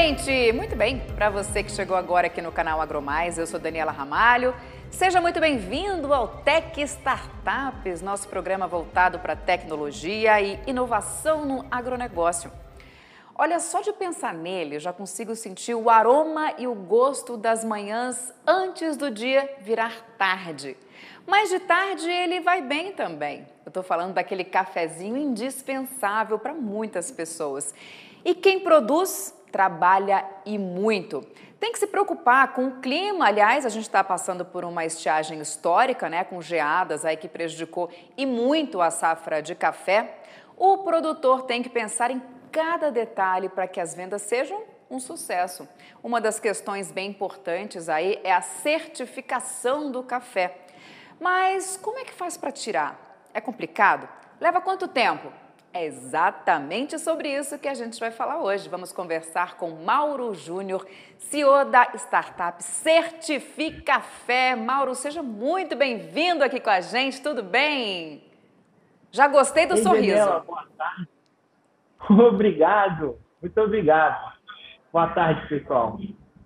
gente! Muito bem, para você que chegou agora aqui no canal AgroMais, eu sou Daniela Ramalho. Seja muito bem-vindo ao Tech Startups, nosso programa voltado para tecnologia e inovação no agronegócio. Olha, só de pensar nele, eu já consigo sentir o aroma e o gosto das manhãs antes do dia virar tarde. Mas de tarde ele vai bem também. Eu estou falando daquele cafezinho indispensável para muitas pessoas. E quem produz, trabalha e muito. Tem que se preocupar com o clima. Aliás, a gente está passando por uma estiagem histórica, né, com geadas aí que prejudicou e muito a safra de café. O produtor tem que pensar em cada detalhe para que as vendas sejam um sucesso. Uma das questões bem importantes aí é a certificação do café. Mas como é que faz para tirar? É complicado? Leva quanto tempo? É exatamente sobre isso que a gente vai falar hoje. Vamos conversar com Mauro Júnior, CEO da startup Certificafé. Mauro, seja muito bem-vindo aqui com a gente, tudo bem? Já gostei do Ei, sorriso. Daniela, boa tarde. Obrigado, muito obrigado. Boa tarde, pessoal.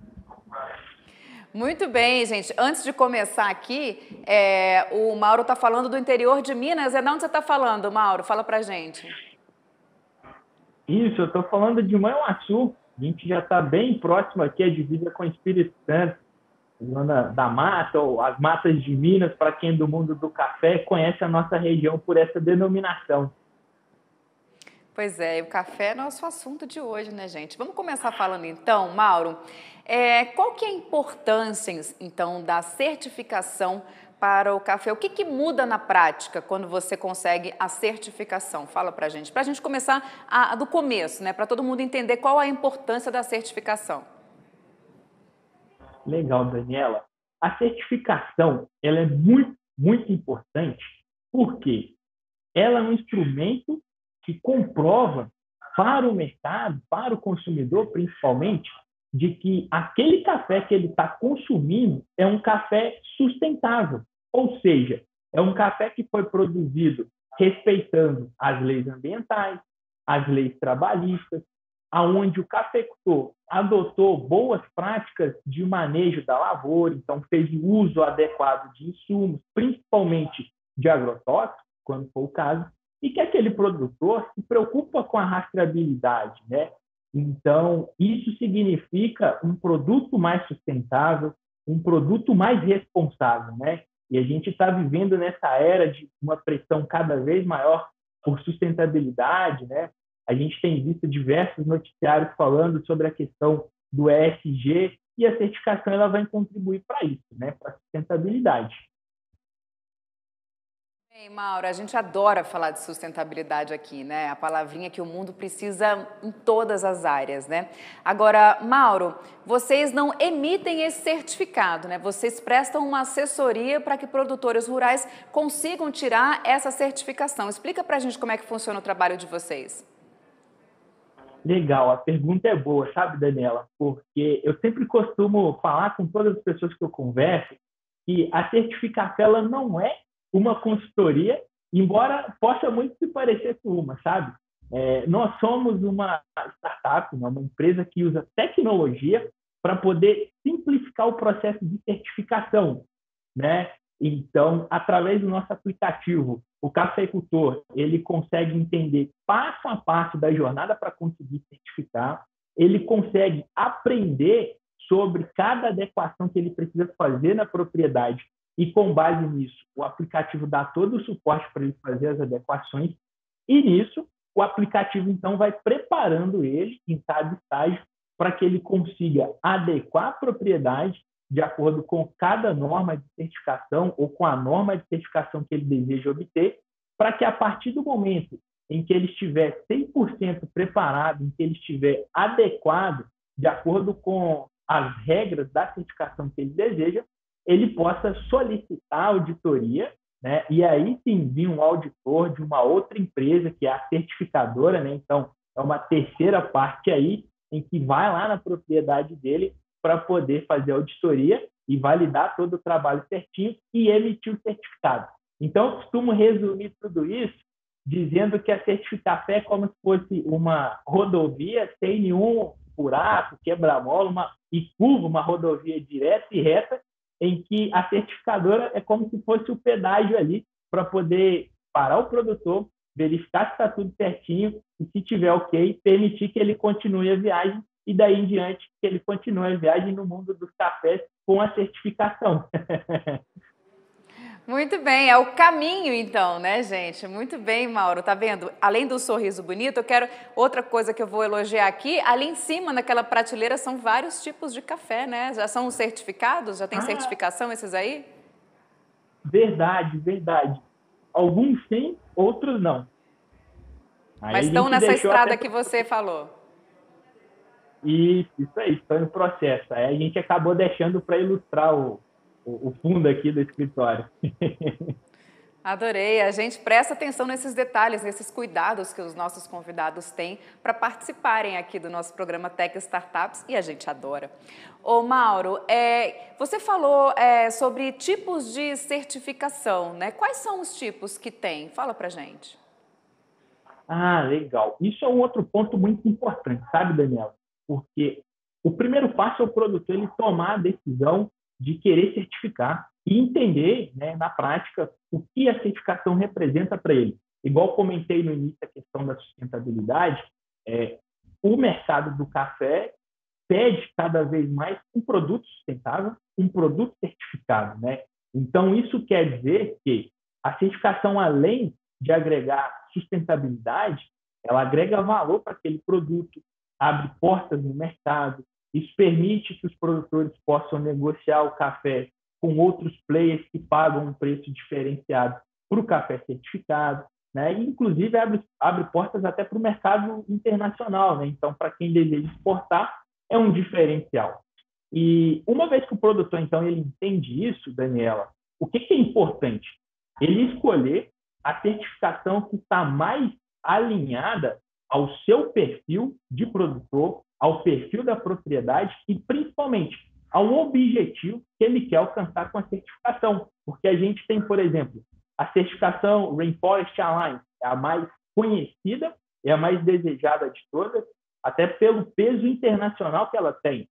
Muito bem, gente. Antes de começar aqui, o Mauro está falando do interior de Minas. É de onde você está falando, Mauro? Fala pra gente. Isso, eu estou falando de Manhuaçu. A gente já está bem próximo aqui, a divisa com o Espírito Santo, zona da mata, ou as matas de Minas, para quem é do mundo do café, conhece a nossa região por essa denominação. Pois é, o café é nosso assunto de hoje, né, gente? Vamos começar falando então, Mauro, qual que é a importância, então, da certificação para o café? O que que muda na prática quando você consegue a certificação? Fala pra gente começar do começo, né, para todo mundo entender qual a importância da certificação. Legal, Daniela. A certificação, ela é muito, muito importante, porque ela é um instrumento que comprova para o mercado, para o consumidor principalmente, de que aquele café que ele está consumindo é um café sustentável, ou seja, é um café que foi produzido respeitando as leis ambientais, as leis trabalhistas, aonde o cafeicultor adotou boas práticas de manejo da lavoura, então fez o uso adequado de insumos, principalmente de agrotóxicos, quando for o caso, e que aquele produtor se preocupa com a rastreabilidade, né? Então, isso significa um produto mais sustentável, um produto mais responsável, né? E a gente está vivendo nessa era de uma pressão cada vez maior por sustentabilidade, né? A gente tem visto diversos noticiários falando sobre a questão do ESG e a certificação ela vai contribuir para isso, né? Para a sustentabilidade. Bem, Mauro, a gente adora falar de sustentabilidade aqui, né? A palavrinha que o mundo precisa em todas as áreas, né? Agora, Mauro, vocês não emitem esse certificado, né? Vocês prestam uma assessoria para que produtores rurais consigam tirar essa certificação. Explica pra gente como é que funciona o trabalho de vocês. Legal, a pergunta é boa, sabe, Daniela? Porque eu sempre costumo falar com todas as pessoas que eu converso que a certificação ela não é uma consultoria, embora possa muito se parecer com uma, sabe? Nós somos uma startup, uma empresa que usa tecnologia para poder simplificar o processo de certificação, né? Então, através do nosso aplicativo, o cafeicultor ele consegue entender passo a passo da jornada para conseguir certificar, ele consegue aprender sobre cada adequação que ele precisa fazer na propriedade e, com base nisso, o aplicativo dá todo o suporte para ele fazer as adequações e, nisso, o aplicativo, então, vai preparando ele em cada estágio para que ele consiga adequar a propriedade de acordo com cada norma de certificação ou com a norma de certificação que ele deseja obter, para que a partir do momento em que ele estiver 100% preparado, em que ele estiver adequado, de acordo com as regras da certificação que ele deseja, ele possa solicitar auditoria, né? E aí sim vir um auditor de uma outra empresa, que é a certificadora, né? Então, é uma terceira parte aí, em que vai lá na propriedade dele para poder fazer a auditoria e validar todo o trabalho certinho e emitir o certificado. Então, eu costumo resumir tudo isso dizendo que a Certificafé é como se fosse uma rodovia sem nenhum buraco, quebra-mola e curva, uma rodovia direta e reta, em que a certificadora é como se fosse o pedágio ali para poder parar o produtor, verificar se está tudo certinho e, se tiver ok, permitir que ele continue a viagem e daí em diante que ele continue a viagem no mundo dos cafés com a certificação. Muito bem, é o caminho então, né, gente? Muito bem, Mauro, tá vendo? Além do sorriso bonito, eu quero outra coisa que eu vou elogiar aqui, ali em cima, naquela prateleira, são vários tipos de café, né? Já são certificados? Já tem certificação esses aí? Verdade, verdade. Alguns sim, outros não. Aí Mas a estão gente nessa deixou estrada até... que você falou. Isso aí, estão no processo. Aí a gente acabou deixando para ilustrar o fundo aqui do escritório. Adorei. A gente presta atenção nesses detalhes, nesses cuidados que os nossos convidados têm para participarem aqui do nosso programa Tech Startups e a gente adora. Ô Mauro, você falou sobre tipos de certificação, né? Quais são os tipos que tem? Fala pra gente. Ah, legal. Isso é um outro ponto muito importante, sabe, Daniela? Porque o primeiro passo é o produtor ele tomar a decisão de querer certificar e entender, né, na prática, o que a certificação representa para ele. Igual comentei no início a questão da sustentabilidade, o mercado do café pede cada vez mais um produto sustentável, um produto certificado, né? Então, isso quer dizer que a certificação, além de agregar sustentabilidade, ela agrega valor para aquele produto, abre portas no mercado, isso permite que os produtores possam negociar o café com outros players que pagam um preço diferenciado para o café certificado, né? E, inclusive, abre portas até para o mercado internacional, né? Então, para quem deseja exportar, é um diferencial. E uma vez que o produtor, então, ele entende isso, Daniela, o que é importante? Ele escolher a certificação que está mais alinhada ao seu perfil de produtor, ao perfil da propriedade e, principalmente, ao objetivo que ele quer alcançar com a certificação. Porque a gente tem, por exemplo, a certificação Rainforest Alliance, é a mais conhecida e a mais desejada de todas, até pelo peso internacional que ela tem.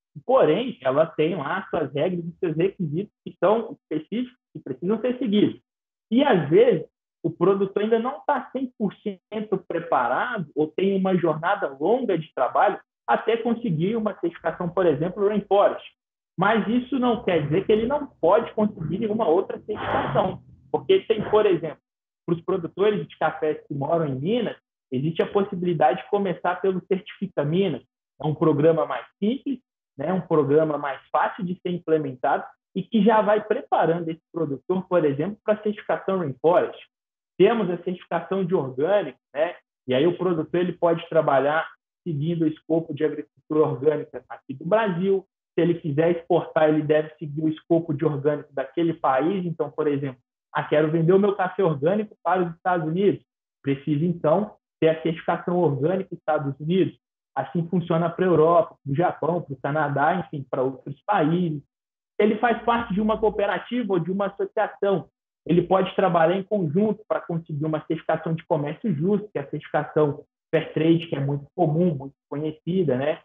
Porém, ela tem lá suas regras e seus requisitos que são específicos, que precisam ser seguidos. E, às vezes, o produtor ainda não está 100% preparado ou tem uma jornada longa de trabalho até conseguir uma certificação, por exemplo, Rainforest. Mas isso não quer dizer que ele não pode conseguir nenhuma outra certificação. Porque tem, por exemplo, para os produtores de cafés que moram em Minas, existe a possibilidade de começar pelo Certifica Minas. É um programa mais simples, né? Um programa mais fácil de ser implementado e que já vai preparando esse produtor, por exemplo, para a certificação Rainforest. Temos a certificação de orgânico, né? E aí o produtor ele pode trabalhar seguindo o escopo de agricultura orgânica aqui do Brasil. Se ele quiser exportar, ele deve seguir o escopo de orgânico daquele país. Então, por exemplo, quero vender o meu café orgânico para os Estados Unidos. Preciso, então, ter a certificação orgânica dos Estados Unidos. Assim funciona para a Europa, para o Japão, para o Canadá, enfim, para outros países. Ele faz parte de uma cooperativa ou de uma associação. Ele pode trabalhar em conjunto para conseguir uma certificação de comércio justo, que é a certificação Fairtrade, que é muito comum, muito conhecida, né?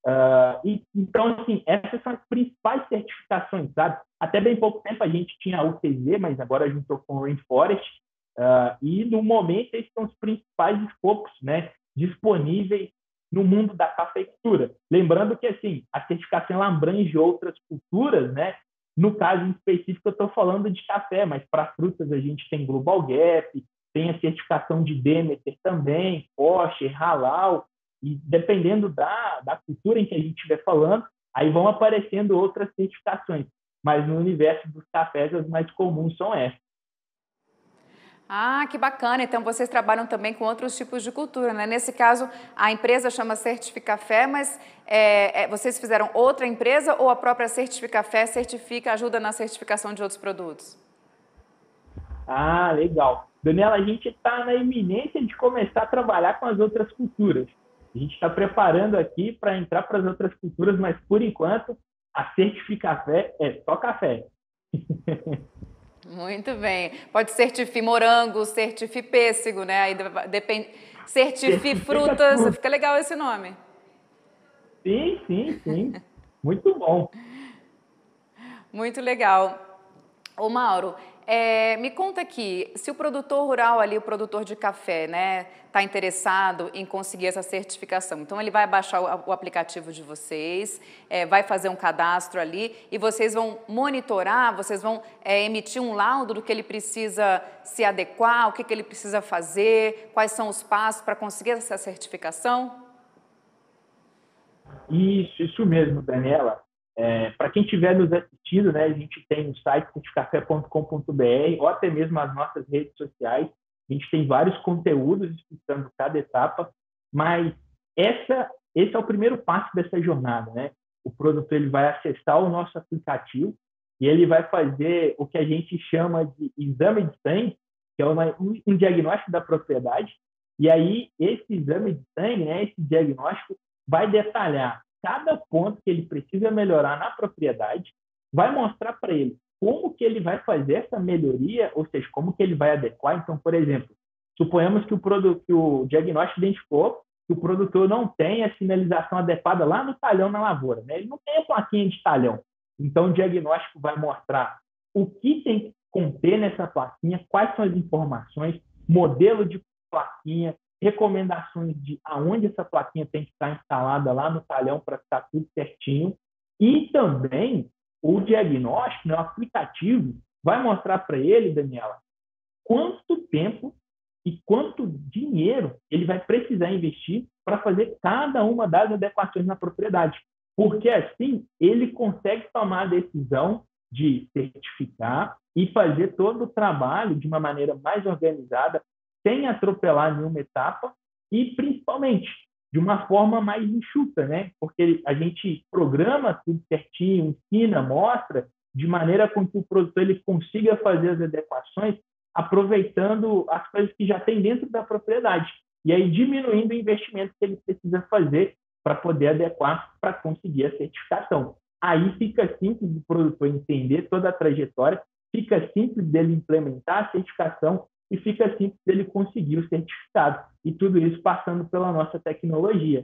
Então, assim, essas são as principais certificações, sabe? Até bem pouco tempo a gente tinha a UTZ, mas agora juntou com o Rainforest, e no momento esses são os principais escopos, né, disponíveis no mundo da cafeicultura. Lembrando que, assim, a certificação ela abrange outras culturas, né? No caso em específico, eu estou falando de café, mas para frutas a gente tem Global Gap, tem a certificação de Demeter também, Kosher, Halal, e dependendo da cultura em que a gente estiver falando, aí vão aparecendo outras certificações. Mas no universo dos cafés, as mais comuns são essas. Ah, que bacana. Então, vocês trabalham também com outros tipos de cultura, né? Nesse caso, a empresa chama Certificafé, mas vocês fizeram outra empresa ou a própria Certificafé ajuda na certificação de outros produtos? Ah, legal. Daniela, a gente está na iminência de começar a trabalhar com as outras culturas. A gente está preparando aqui para entrar para as outras culturas, mas, por enquanto, a Certificafé é só café. Muito bem. Pode certificar morango, certificar pêssego, né? Aí depende. Certificar frutas. Fica legal esse nome. Sim, sim, sim. Muito bom. Muito legal. Ô Mauro, me conta aqui, se o produtor rural ali, o produtor de café, né, está interessado em conseguir essa certificação, então ele vai baixar o aplicativo de vocês, vai fazer um cadastro ali e vocês vão monitorar, vocês vão emitir um laudo do que ele precisa se adequar, o que, que ele precisa fazer, quais são os passos para conseguir essa certificação? Isso mesmo, Daniela. Para quem estiver nos assistindo, né, a gente tem o site certificafé.com.br ou até mesmo as nossas redes sociais. A gente tem vários conteúdos explicando cada etapa, mas esse é o primeiro passo dessa jornada, né? O produtor ele vai acessar o nosso aplicativo e ele vai fazer o que a gente chama de exame de sangue, que é um diagnóstico da propriedade. E aí, esse exame de sangue, né, esse diagnóstico, vai detalhar cada ponto que ele precisa melhorar na propriedade, vai mostrar para ele como que ele vai fazer essa melhoria, ou seja, como que ele vai adequar. Então, por exemplo, suponhamos que o diagnóstico identificou que o produtor não tem a sinalização adequada lá no talhão na lavoura, né? Ele não tem a plaquinha de talhão. Então, o diagnóstico vai mostrar o que tem que conter nessa plaquinha, quais são as informações, modelo de plaquinha, recomendações de aonde essa plaquinha tem que estar instalada lá no talhão para ficar tudo certinho. E também o diagnóstico, né, o aplicativo, vai mostrar para ele, Daniela, quanto tempo e quanto dinheiro ele vai precisar investir para fazer cada uma das adequações na propriedade. Porque assim ele consegue tomar a decisão de certificar e fazer todo o trabalho de uma maneira mais organizada, sem atropelar nenhuma etapa e, principalmente, de uma forma mais enxuta, né? Porque a gente programa tudo certinho, ensina, mostra, de maneira com que o produtor ele consiga fazer as adequações aproveitando as coisas que já tem dentro da propriedade e aí diminuindo o investimento que ele precisa fazer para poder adequar para conseguir a certificação. Aí fica simples do produtor entender toda a trajetória, fica simples dele implementar a certificação e fica simples dele conseguir o certificado. E tudo isso passando pela nossa tecnologia.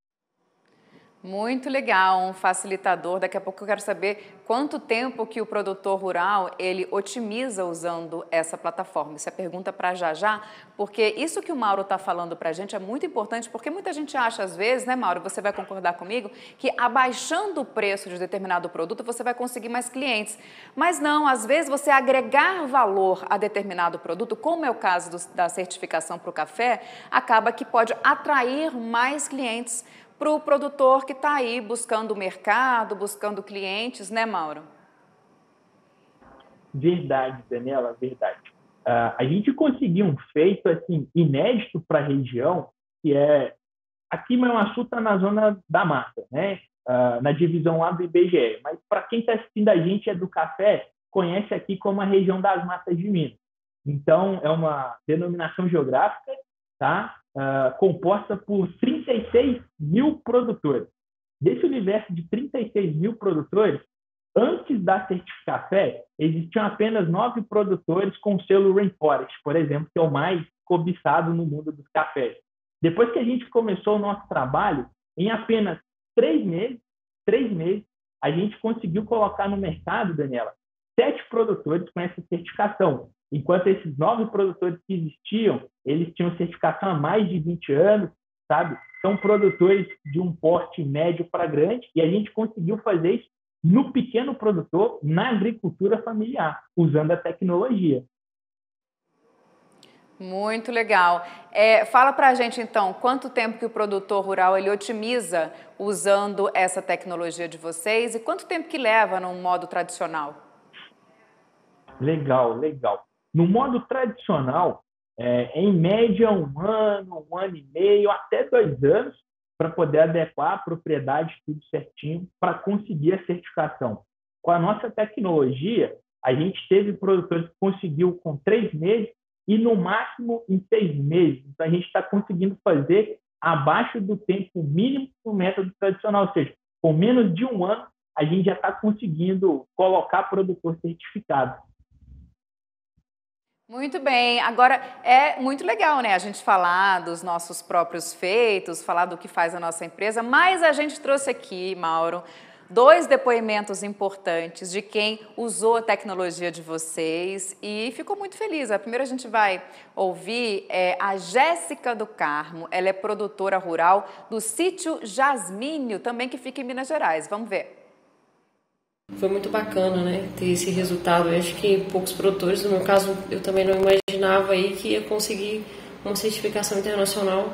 Muito legal, um facilitador. Daqui a pouco eu quero saber quanto tempo que o produtor rural ele otimiza usando essa plataforma. Isso é pergunta para já já, porque isso que o Mauro está falando para a gente é muito importante, porque muita gente acha às vezes, né, Mauro, você vai concordar comigo, que abaixando o preço de determinado produto você vai conseguir mais clientes. Mas não, às vezes você agregar valor a determinado produto, como é o caso da certificação para o café, acaba que pode atrair mais clientes para o produtor que está aí buscando o mercado, buscando clientes, né, Mauro? Verdade, Daniela, verdade. A gente conseguiu um feito assim inédito para a região, que é aqui em Manhuaçu está na zona da mata, né? Na divisão A do IBGE. Mas para quem está assistindo a gente é do café, conhece aqui como a região das matas de Minas. Então, é uma denominação geográfica, tá? Composta por 36 mil produtores. Desse universo de 36 mil produtores, antes da Certificafé, existiam apenas 9 produtores com o selo Rainforest, por exemplo, que é o mais cobiçado no mundo dos cafés. Depois que a gente começou o nosso trabalho, em apenas 3 meses, a gente conseguiu colocar no mercado, Daniela, 7 produtores com essa certificação, enquanto esses 9 produtores que existiam, eles tinham certificação há mais de 20 anos, sabe? São produtores de um porte médio para grande, e a gente conseguiu fazer isso no pequeno produtor, na agricultura familiar, usando a tecnologia. Muito legal. Fala para a gente então, quanto tempo que o produtor rural ele otimiza usando essa tecnologia de vocês e quanto tempo que leva no modo tradicional? Legal, legal. No modo tradicional, em média 1 ano e meio, até 2 anos, para poder adequar a propriedade tudo certinho para conseguir a certificação. Com a nossa tecnologia, a gente teve produtores que conseguiu com 3 meses e no máximo em 6 meses. Então a gente está conseguindo fazer abaixo do tempo mínimo do método tradicional, ou seja, com menos de 1 ano, a gente já está conseguindo colocar produtor certificado. Muito bem. Agora, é muito legal, né, a gente falar dos nossos próprios feitos, falar do que faz a nossa empresa, mas a gente trouxe aqui, Mauro, dois depoimentos importantes de quem usou a tecnologia de vocês e ficou muito feliz. A primeira a gente vai ouvir a Jéssica do Carmo, ela é produtora rural do sítio Jasmínio, também que fica em Minas Gerais. Vamos ver. Foi muito bacana, né, ter esse resultado. Eu acho que poucos produtores, no meu caso, eu também não imaginava aí que ia conseguir uma certificação internacional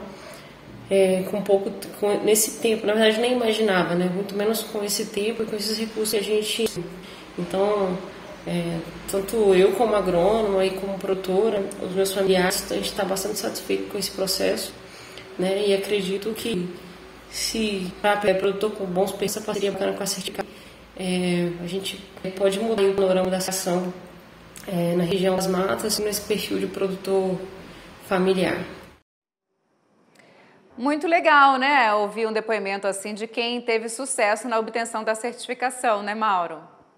nesse tempo. Na verdade, nem imaginava, né, muito menos com esse tempo e com esses recursos que a gente... Então, tanto eu como agrônoma e como produtora, os meus familiares, a gente está bastante satisfeito com esse processo, né, e acredito que se para produtor com bons preços, essa parceria bacana com a certificação, a gente pode mudar o panorama da ação na região das matas, nesse perfil de produtor familiar. Muito legal, né? Ouvir um depoimento assim de quem teve sucesso na obtenção da certificação, né, Mauro?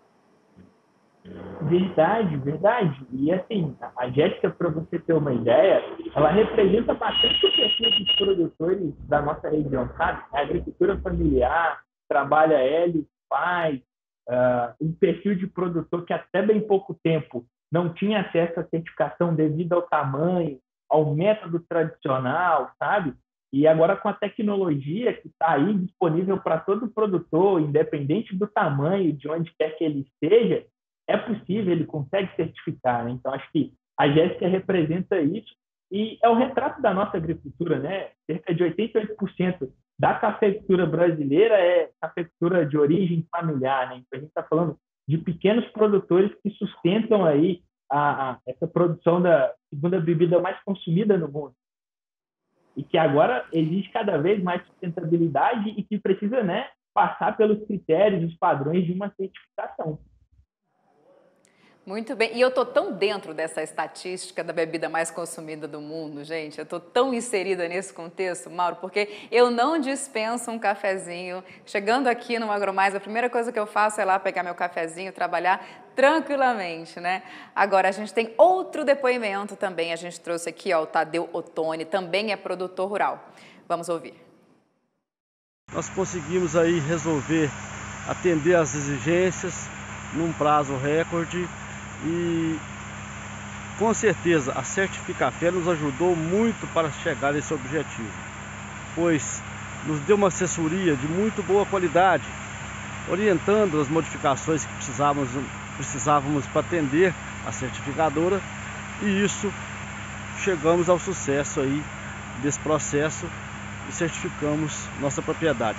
Verdade, verdade. E assim, a Jéssica, para você ter uma ideia, ela representa bastante o perfil dos produtores da nossa região, sabe? A agricultura familiar, trabalha ela e pai, um perfil de produtor que até bem pouco tempo não tinha acesso à certificação devido ao tamanho, ao método tradicional, sabe? E agora com a tecnologia que está aí disponível para todo produtor, independente do tamanho, de onde quer que ele esteja, é possível, ele consegue certificar, né? Então, acho que a Jéssica representa isso e é o retrato da nossa agricultura, né? Cerca de 88% da cafeicultura brasileira é cafeicultura de origem familiar, né? Então, a gente está falando de pequenos produtores que sustentam aí essa produção da segunda bebida mais consumida no mundo e que agora exige cada vez mais sustentabilidade e que precisa, né, passar pelos critérios, os padrões de uma certificação. Muito bem. E eu tô tão dentro dessa estatística da bebida mais consumida do mundo, gente. Eu tô tão inserida nesse contexto, Mauro, porque eu não dispenso um cafezinho. Chegando aqui no Agromais, a primeira coisa que eu faço é lá pegar meu cafezinho, trabalhar tranquilamente, né? Agora, a gente tem outro depoimento também. A gente trouxe aqui, ó, o Tadeu Ottoni, também é produtor rural. Vamos ouvir. Nós conseguimos aí resolver, atender às exigências num prazo recorde. E com certeza a Certificafé nos ajudou muito para chegar a esse objetivo, pois nos deu uma assessoria de muito boa qualidade, orientando as modificações que precisávamos para atender a certificadora, e isso chegamos ao sucesso aí desse processo e certificamos nossa propriedade.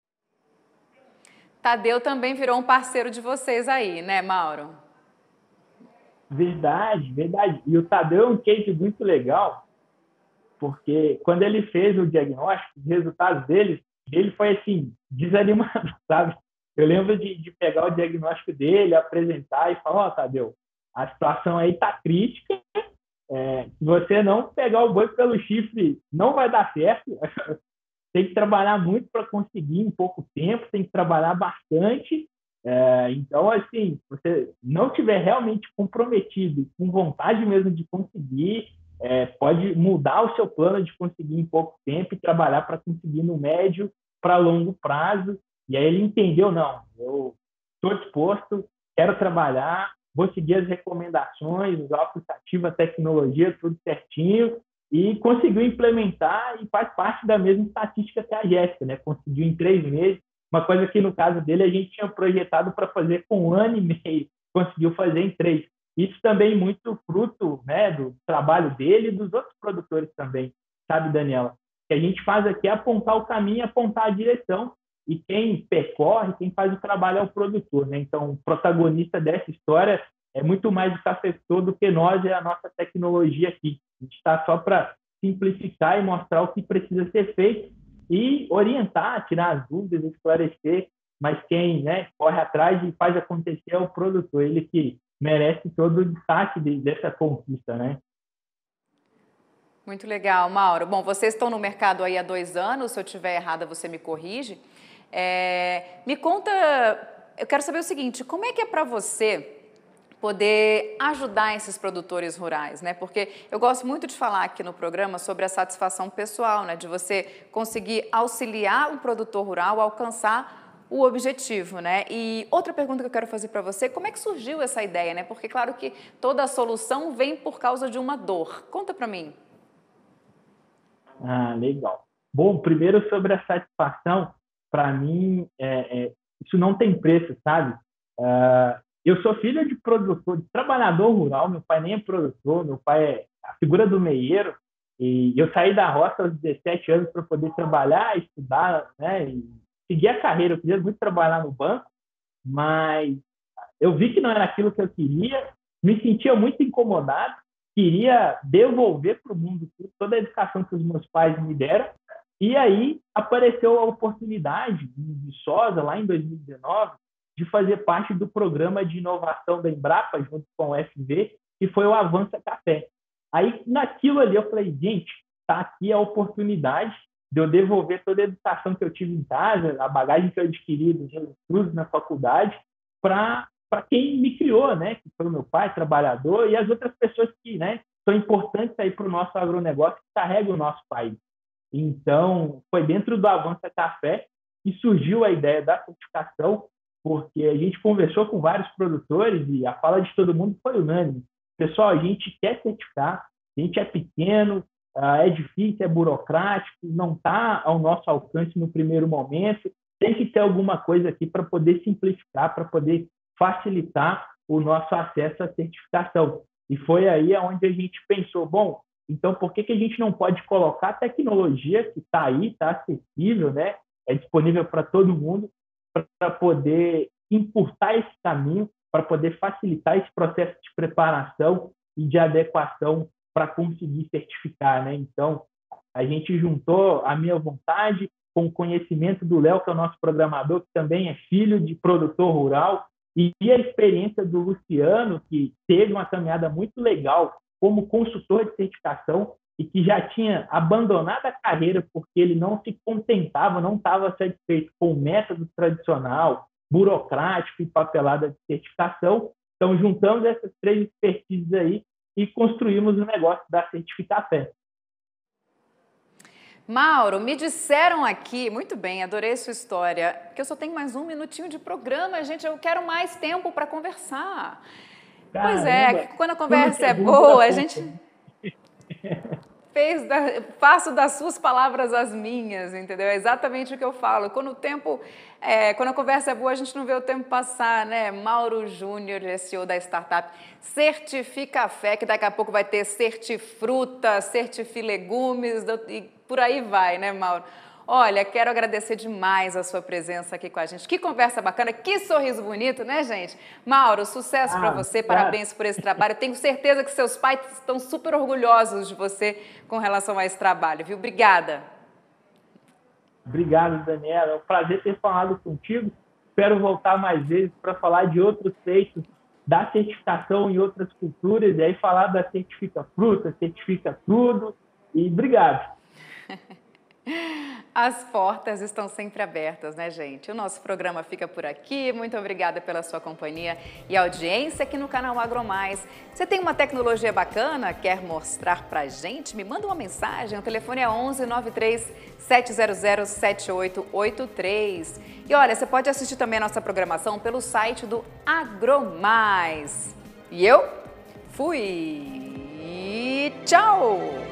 Tadeu também virou um parceiro de vocês aí, né, Mauro? Verdade, verdade. E o Tadeu é um case muito legal, porque quando ele fez o diagnóstico, os resultados dele foi assim, desanimado, sabe? Eu lembro de pegar o diagnóstico dele, apresentar e falar, ó, Tadeu, a situação aí tá crítica, se você não pegar o boi pelo chifre, não vai dar certo, tem que trabalhar muito para conseguir em pouco tempo, tem que trabalhar bastante. Então, assim, se você não tiver realmente comprometido, com vontade mesmo de conseguir, pode mudar o seu plano de conseguir em pouco tempo e trabalhar para conseguir no médio para longo prazo. E aí ele entendeu, não, eu estou disposto, quero trabalhar, vou seguir as recomendações, usar o aplicativo, a tecnologia, tudo certinho, e conseguiu implementar e faz parte da mesma estatística que a Jéssica, né? Conseguiu em 3 meses, uma coisa que no caso dele a gente tinha projetado para fazer com 1 ano e meio, conseguiu fazer em 3. Isso também muito fruto, né, do trabalho dele e dos outros produtores também, sabe, Daniela? O que a gente faz aqui é apontar o caminho, apontar a direção, e quem percorre, quem faz o trabalho é o produtor, né? Então, o protagonista dessa história é muito mais o cafeicultor do que nós, é a nossa tecnologia aqui. A gente está só para simplificar e mostrar o que precisa ser feito e orientar, tirar as dúvidas, esclarecer, mas quem, né, corre atrás e faz acontecer é o produtor, ele que merece todo o destaque dessa conquista, né? Muito legal, Mauro. Bom, vocês estão no mercado aí há 2 anos, se eu estiver errada você me corrige. Me conta, eu quero saber o seguinte, como é que é para você poder ajudar esses produtores rurais, né? Porque eu gosto muito de falar aqui no programa sobre a satisfação pessoal, né? De você conseguir auxiliar o produtor rural a alcançar o objetivo, né? E outra pergunta que eu quero fazer para você, como é que surgiu essa ideia, né? Porque claro que toda a solução vem por causa de uma dor. Conta para mim. Ah, legal. Bom, primeiro sobre a satisfação, para mim, isso não tem preço, sabe? Eu sou filho de produtor, de trabalhador rural, meu pai nem é produtor, meu pai é a figura do meieiro, e eu saí da roça aos 17 anos para poder trabalhar, estudar, né, e seguir a carreira. Eu queria muito trabalhar no banco, mas eu vi que não era aquilo que eu queria, me sentia muito incomodado, queria devolver para o mundo toda a educação que os meus pais me deram, e aí apareceu a oportunidade de Viçosa, lá em 2019, de fazer parte do programa de inovação da Embrapa, junto com o FV, que foi o Avança Café. Aí, naquilo ali, eu falei, gente, está aqui a oportunidade de eu devolver toda a educação que eu tive em casa, a bagagem que eu adquiri dos estudos na faculdade, para quem me criou, né? Que foi o meu pai, trabalhador, e as outras pessoas que, né, são importantes aí para o nosso agronegócio, que carregam o nosso país. Então, foi dentro do Avança Café que surgiu a ideia da certificação, porque a gente conversou com vários produtores e a fala de todo mundo foi unânime. Pessoal, a gente quer certificar, a gente é pequeno, é difícil, é burocrático, não está ao nosso alcance no primeiro momento, tem que ter alguma coisa aqui para poder simplificar, para poder facilitar o nosso acesso à certificação. E foi aí onde a gente pensou, bom, então por que a gente não pode colocar a tecnologia que está aí, está acessível, né? É disponível para todo mundo, para poder encurtar esse caminho, para poder facilitar esse processo de preparação e de adequação para conseguir certificar, né? Então, a gente juntou a minha vontade com o conhecimento do Léo, que é o nosso programador, que também é filho de produtor rural, e a experiência do Luciano, que teve uma caminhada muito legal como consultor de certificação e que já tinha abandonado a carreira porque ele não se contentava, não estava satisfeito com o método tradicional, burocrático e papelada de certificação. Então, juntamos essas três expertises aí e construímos o negócio da Certificafé. Mauro, me disseram aqui, muito bem, adorei sua história, que eu só tenho mais um minutinho de programa, gente, eu quero mais tempo para conversar. Caramba, pois é, quando a conversa é boa, a gente faço das suas palavras as minhas, entendeu? É exatamente o que eu falo. Quando a conversa é boa, a gente não vê o tempo passar, né? Mauro Júnior, CEO da startup Certificafé, que daqui a pouco vai ter Certifruta, Certifilegumes, e por aí vai, né, Mauro? Olha, quero agradecer demais a sua presença aqui com a gente. Que conversa bacana, que sorriso bonito, né, gente? Mauro, sucesso para você, parabéns por esse trabalho. Tenho certeza que seus pais estão super orgulhosos de você com relação a esse trabalho, viu? Obrigada. Obrigado, Daniela. É um prazer ter falado contigo. Espero voltar mais vezes para falar de outros feitos da certificação em outras culturas e aí falar da Certifica Fruta, Certifica Tudo. E obrigado. As portas estão sempre abertas, né, gente? O nosso programa fica por aqui. Muito obrigada pela sua companhia e audiência aqui no canal AgroMais. Você tem uma tecnologia bacana, quer mostrar pra gente? Me manda uma mensagem. O telefone é 11 93 700 7883. E olha, você pode assistir também a nossa programação pelo site do AgroMais. E eu fui! Tchau!